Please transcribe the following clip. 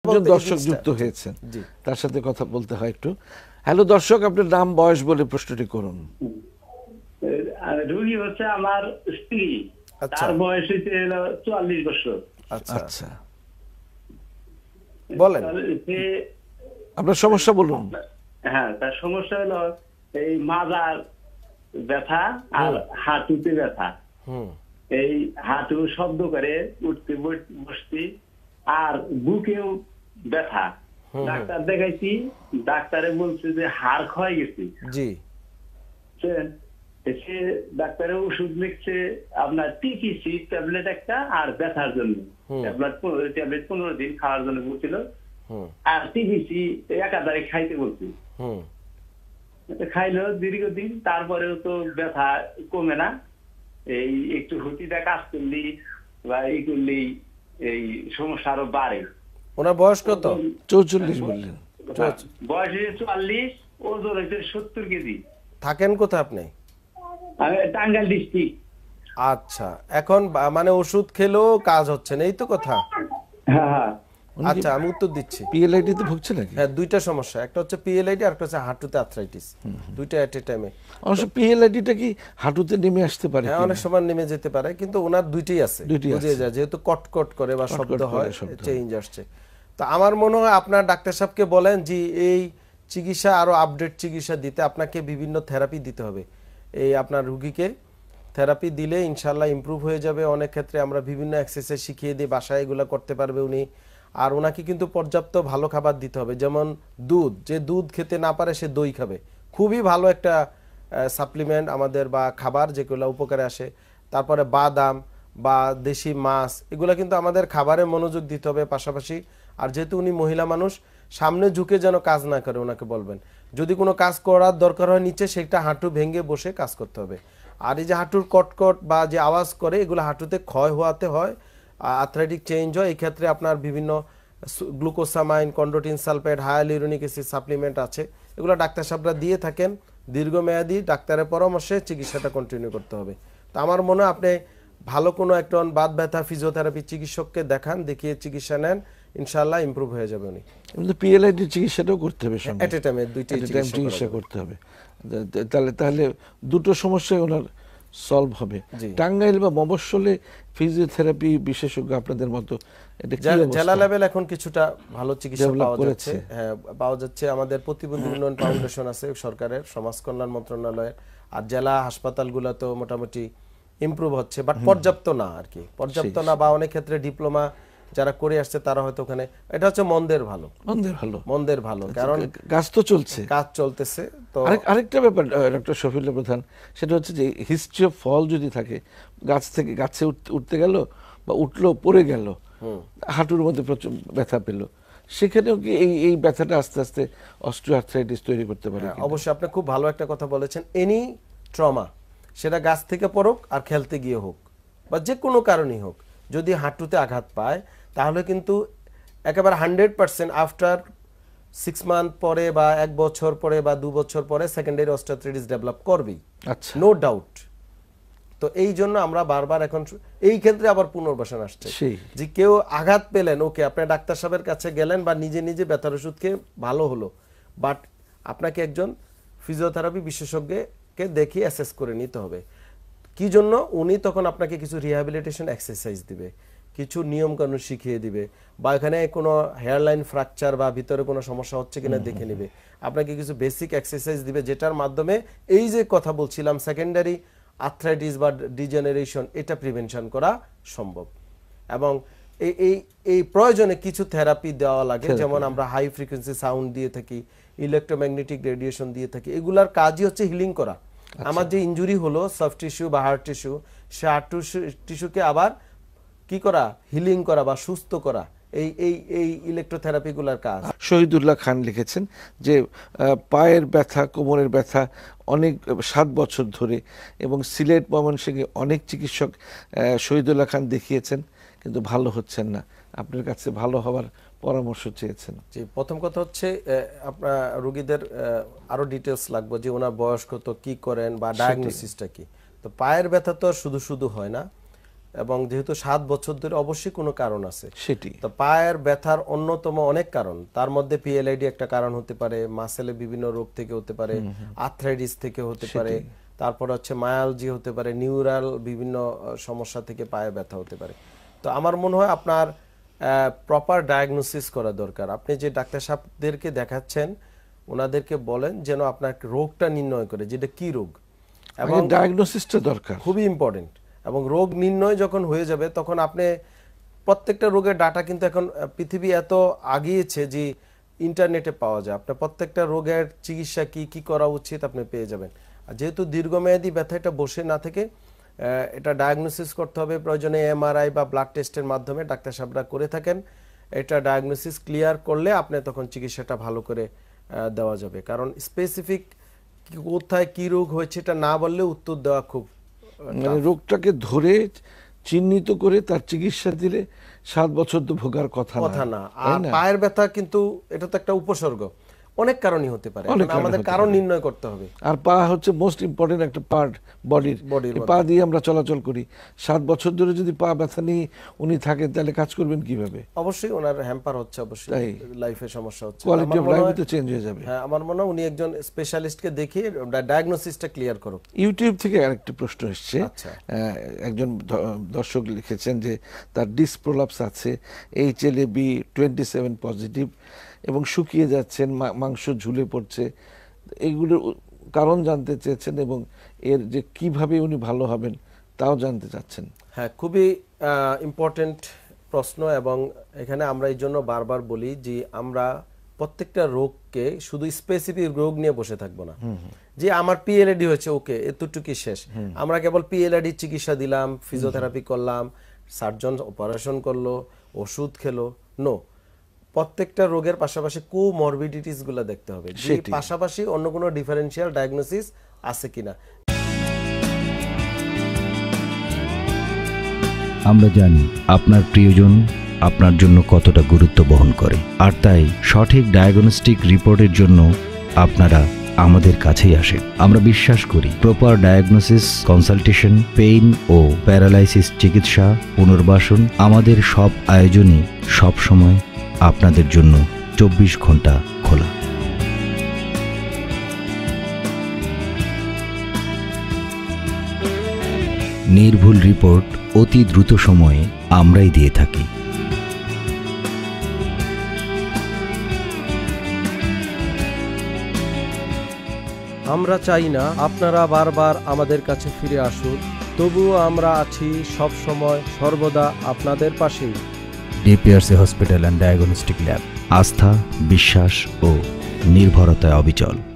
একজন দর্শক যুক্ত হয়েছেন, তার সাথে কথা বলতে হয় একটু। হ্যালো দর্শক, আপনার নাম বয়স বলে প্রশ্নটি করুন। রোগী হচ্ছে আমার স্ত্রী, তার বয়স হচ্ছে 44 বছর। আচ্ছা, বলেন আপনার সমস্যা বলুন। হ্যাঁ, তার সমস্যা হলো এই মাজার ব্যথা আর হাঁটুতে ব্যথা। এই হাঁটু শব্দ করে উঠতে বসতে, আর বুকেও ব্যথা। ডাক্তার দেখাইছি, ডাক্তারে বলছে যে হাড় ক্ষয় গেছে। জি, সে ডাক্তারের ওষুধ লিখছে আপনার টিপিসি ট্যাবলেট একটা, আর ব্যথার জন্য ট্যাবলেট 15 দিন খাওয়ার জন্য বলছিল, আর টিপিসি একাধারে খাইতে বলছি। খাইলো দীর্ঘদিন, তারপরেও তো ব্যথা কমে না। এই একটু হুটিটা কাজ করলি বা এই করলি এই সমস্যা আরো বাড়ে। ওনার বয়স কত? 44 বললেন। বয়স হয়েছে 44, ওজন হয়েছে 70 কেজি। থাকেন কোথায় আপনি? টাঙ্গাইল ডিস্ট্রিক্ট। আচ্ছা, এখন মানে ওষুধ খেলেও কাজ হচ্ছে না, এই তো কথা? হ্যাঁ। আচ্ছা, আমি উত্তর দিচ্ছি। পিএলআইডি তে ভুগছে নাকি? হ্যাঁ, দুইটা সমস্যা, একটা হচ্ছে পিএলআইডি আর একটা হচ্ছে হাঁটুতে আর্থ্রাইটিস, দুইটা এট এ টাইমে। অবশ্য পিএলআইডিটা কি হাঁটুতে নেমে আসতে পারে? হ্যাঁ, অনেক সময় নেমে যেতে পারে, কিন্তু ওনার দুইটাই আছে, বুঝে যায়, যেহেতু কটকট করে বা শব্দ হয়, চেঞ্জ আসছে। তো আমার মনে হয় আপনার ডাক্তার সাহেবকে বলেন যে এই চিকিৎসা আরো আপডেট চিকিৎসা দিতে আপনাকে বিভিন্ন থেরাপি দিতে হবে। এই আপনার রুগীকে থেরাপি দিলে ইনশাল্লাহ ইমপ্রুভ হয়ে যাবে। অনেক ক্ষেত্রে আমরা বিভিন্ন এক্সারসাইজ শিখিয়ে দিই, বাসায় এগুলো করতে পারবে উনি। আর ওনাকে কিন্তু পর্যাপ্ত ভালো খাবার দিতে হবে, যেমন দুধ, যে দুধ খেতে না পারে সে দই খাবে, খুবই ভালো একটা সাপ্লিমেন্ট আমাদের বা খাবার যেগুলো উপকারে আসে। তারপরে বাদাম বা দেশি মাছ, এগুলো কিন্তু আমাদের খাবারে মনোযোগ দিতে হবে পাশাপাশি। আর যেহেতু উনি মহিলা মানুষ, সামনে ঝুঁকে যেন কাজ না করে, ওনাকে বলবেন যদি কোনো কাজ করার দরকার হয় নিচে, সেটা হাঁটু ভেঙে বসে কাজ করতে হবে। আর এই যে হাঁটুর কটকট বা যে আওয়াজ করে, এগুলো হাঁটুতে ক্ষয় হওয়াতে হয়, আর্থ্রাইটিক চেঞ্জ হয়। এই ক্ষেত্রে আপনার বিভিন্ন glucosamine, chondroitin sulphate, hyaluronic acid supplement আছে, এগুলো ডাক্তার সাহেবরা দিয়ে থাকেন। দীর্ঘমেয়াদী ডাক্তারের পরামর্শে চিকিৎসাটা কন্টিনিউ করতে হবে। তো আমার মনে হয় আপনি ভালো কোনো একজন বাত ব্যথা ফিজিওথেরাপি চিকিৎসককে দেখান, দেখিয়ে চিকিৎসা নেন, ইনশাআল্লাহ ইমপ্রুভ হয়ে যাবে উনি। কিন্তু পিএলআইডি চিকিৎসাটাও করতে হবে সঙ্গে, এট এ টাইমে দুইটাই চিকিৎসা করতে হবে। তাহলে দুটো সমস্যাই ওনার সলভ হবে। টাঙ্গাইল বা মফস্বলে ফিজিওথেরাপি বিশেষজ্ঞ আপনাদের মতো জেলা লেভেল এখন কিছুটা ভালো চিকিৎসা পাওয়া যাচ্ছে। হ্যাঁ, পাওয়া যাচ্ছে। আমাদের প্রতিবন্ধী উন্নয়ন ফাউন্ডেশন আছে সরকারের, সমাজ কল্যাণ মন্ত্রণালয়ের, আর জেলা হাসপাতালগুলো তো মোটামুটি ইমপ্রুভ হচ্ছে, বাট পর্যাপ্ত না আর কি, পর্যাপ্ত না। বা অনেক ক্ষেত্রে ডিপ্লোমা যারা করে আসছে তারা হয়তো ওখানে, এটা হচ্ছে মন্দের ভালো, কারণ কাজ তো চলছে, কাজ চলতেছে। তো আরেকটা ব্যাপার ডক্টর শফিউল্লাহ প্রধান, সেটা হচ্ছে যে হিস্ট্রি অফ ফল যদি থাকে, গাছ থেকে গাছে উঠতে গেল বা উঠলো পড়ে গেল, হাঁটুর মধ্যে প্রচুর ব্যথা পেল, সেখানেও কি এই ব্যথাটা আস্তে আস্তে অস্টিওআর্থ্রাইটিস তৈরি করতে পারে? অবশ্যই, আপনি খুব ভালো একটা কথা বলেছেন। এনি ট্রমা, সেটা গাছ থেকে পড়ুক আর খেলতে গিয়ে হোক বা যে কোনো কারণেই হোক, যদি হাঁটুতে আঘাত পায় তাহলে কিন্তু একেবারে 100% আফটার 6 মান্থ পরে বা 1 বছর পরে বা 2 বছর পরে সেকেন্ডারি অস্টিওআর্থ্রাইটিস ডেভেলপ করবেই, নো ডাউট। তো এই জন্য আমরা বারবার এখন এই ক্ষেত্রে আবার পুনর্বাসন আসছে, যে কেউ আঘাত পেলেন, ওকে আপনি ডাক্তার সাহেবের কাছে গেলেন বা নিজে নিজে ব্যথার ওষুধ খেয়ে ভালো হলো, বাট আপনাকে একজন ফিজিওথেরাপি বিশেষজ্ঞকে দেখিয়ে অ্যাসেস করে নিতে হবে। কি জন্য? উনি তখন আপনাকে কিছু রিহ্যাবিলিটেশন এক্সারসাইজ দিবে, কিছু নিয়ম কানুন শিখিয়ে দিবে, বা এখানে কোনো হেয়ারলাইন ফ্র্যাকচার বা ভিতরে কোনো সমস্যা হচ্ছে কিনা দেখে নেবে, আপনাকে কিছু বেসিক এক্সারসাইজ দিবে, যেটার মাধ্যমে এই যে কথা বলছিলাম সেকেন্ডারি আর্থ্রাইটিস বা ডিজেনারেশন, এটা প্রিভেনশন করা সম্ভব। এবং এই প্রয়োজনে কিছু থেরাপি দেওয়া লাগে, যেমন আমরা হাই ফ্রিকোয়েন্সি সাউন্ড দিয়ে থাকি, ইলেকট্রোম্যাগনেটিক রেডিয়েশন দিয়ে থাকি। এগুলার কাজই হচ্ছে হিলিং করা। আমার যে ইনজুরি হলো সফট টিস্যু বা হার্ট টিস্যু, সে হার্ট টিস্যুকে আবার কি করা, হিলিং করা বা সুস্থ করা, এই ইলেকট্রোথেরাপিগুলোর কাজ। শহীদুল্লাহ খান লিখেছেন যে পায়ের ব্যথা, কোমরের ব্যথা অনেক 7 বছর ধরে, এবং সিলেট ময়মনসিংহে অনেক চিকিৎসক শহীদুল্লাহ খান দেখিয়েছেন, কিন্তু ভালো হচ্ছেন না। আপনার কাছে ভালো হওয়ার পরামর্শ চেয়েছেন। জি, প্রথম কথা হচ্ছে আপনার রোগীদের আরো ডিটেলস লাগবে, যে ওনার বয়স কত, কি করেন বা ডায়াগনোসিসটা কি। তো পায়ের ব্যথা তো শুধু শুধু হয় না, এবং যেহেতু 7 বছর ধরে অবশ্যই কোনো কারণ আছে। সেটি তো পায়ের ব্যথার অন্যতম অনেক কারণ, তার মধ্যে পিএলআইডি একটা কারণ হতে পারে, মাসেলে বিভিন্ন রোগ থেকে হতে পারে, আর্থ্রাইটিস থেকে হতে পারে, তারপর হচ্ছে মায়ালজি হতে পারে, নিউরাল বিভিন্ন সমস্যা থেকে পায়ে ব্যথা হতে পারে। তো আমার মনে হয় আপনার প্রপার ডায়াগনোসিস করা দরকার। আপনি যে ডাক্তার সাহেবদেরকে দেখাচ্ছেন ওনাদেরকে বলেন যেন আপনার রোগটা নির্ণয় করে, যেটা কি রোগ, এবং ডায়াগনোসিসটা দরকার, খুবই ইম্পর্টেন্ট। এবং রোগ নির্ণয় যখন হয়ে যাবে তখন আপনি প্রত্যেকটা রোগের ডাটা কিন্তু এখন পৃথিবী এত আগিয়েছে যে ইন্টারনেটে পাওয়া যায়, আপনার প্রত্যেকটা রোগের চিকিৎসা কি কি করা উচিত আপনি পেয়ে যাবেন। আর যেহেতু দীর্ঘমেয়াদী ব্যথা এটা বসে না থেকে এটা ডায়াগনোসিস করতে হবে, প্রয়োজনে এমআরআই বা ব্লাড টেস্টের মাধ্যমে ডাক্তার সাহেবরা করে থাকেন। এটা ডায়াগনোসিস ক্লিয়ার করলে আপনি তখন চিকিৎসাটা ভালো করে দেওয়া যাবে। কারণ স্পেসিফিক কোথায় কি রোগ হয়েছে এটা না বললে উত্তর দেওয়া খুব মানে রোগটাকে ধরে চিহ্নিত করে তার চিকিৎসা দিলে 7 বছর তো ভোগার কথা না। আর পায়ের ব্যথা কিন্তু এটা তো একটা উপসর্গ, অনেক কারণই হতে পারে, আমাদের কারণ নির্ণয় করতে হবে। আর পা হচ্ছে মোস্ট ইম্পর্টেন্ট একটা পার্ট বডির, পা দিয়ে আমরা চলাচল করি। 7 বছর ধরে যদি পা ব্যথা নিয়ে উনি থাকেন তাহলে কাজ করবেন কিভাবে? অবশ্যই ওনার হ্যাম্পার হচ্ছে, অবশ্যই লাইফে সমস্যা হচ্ছে, কোয়ালিটি অফ লাইফ তো চেঞ্জ হয়ে যাবে। হ্যাঁ, আমার মনে হয় উনি একজন স্পেশালিস্টকে দেখিয়ে ডায়াগনোসিসটা ক্লিয়ার করুক। ইউটিউব থেকে আরেকটা প্রশ্ন এসেছে, একজন দর্শক লিখেছেন যে তার ডিস্ক প্রোলাপস আছে, HLA-B27 পজিটিভ এবং শুকিয়ে যাচ্ছেন, মাংস ঝুলে পড়ছে, এগুলোর কারণ জানতে চেয়েছেন এবং এর যে কিভাবে উনি ভালো হবেন তাও জানতে চাচ্ছেন। হ্যাঁ, খুবই ইম্পর্টেন্ট প্রশ্ন। এবং এখানে আমরা এই জন্য বারবার বলি যে আমরা প্রত্যেকটা রোগকে শুধু স্পেসিফিক রোগ নিয়ে বসে থাকবো না, যে আমার পিএলআইডি হয়েছে ওকে এতটুকু শেষ, আমরা কেবল পিএলআইডি চিকিৎসা দিলাম, ফিজিওথেরাপি করলাম, সার্জন অপারেশন করলো, ওষুধ খেলো, নো। প্রত্যেকটা রোগের পাশাপাশি কোমরবিডিটিস গুলো দেখতে হবে, যে পাশাপাশি অন্য কোনো ডিফারেন্সিয়াল ডায়াগনোসিস আছে কিনা। আমরা জানি আপনার প্রিয়জন আপনার জন্য কতটা গুরুত্ব বহন করে, আর তাই সঠিক ডায়াগনস্টিক রিপোর্টের জন্য আপনারা আমাদের কাছেই আসেন। আমরা বিশ্বাস করি প্রপার ডায়াগনোসিস, কনসালটেশন, পেইন ও প্যারালাইসিস চিকিৎসা, পুনর্বাসন, আমাদের সব আয়োজনই সব সময় আপনাদের জন্য 24 ঘন্টা খোলা। নির্ভুল রিপোর্ট অতি দ্রুত সময়ে আমরাই দিয়ে থাকি। আমরা চাই না আপনারা বারবার আমাদের কাছে ফিরে আসুন, তবুও আমরা আছি সব সময় সর্বদা আপনাদের পাশেই। DPRC hospital and diagnostic lab, আস্থা, বিশ্বাস ও নির্ভরতায় অবিচল।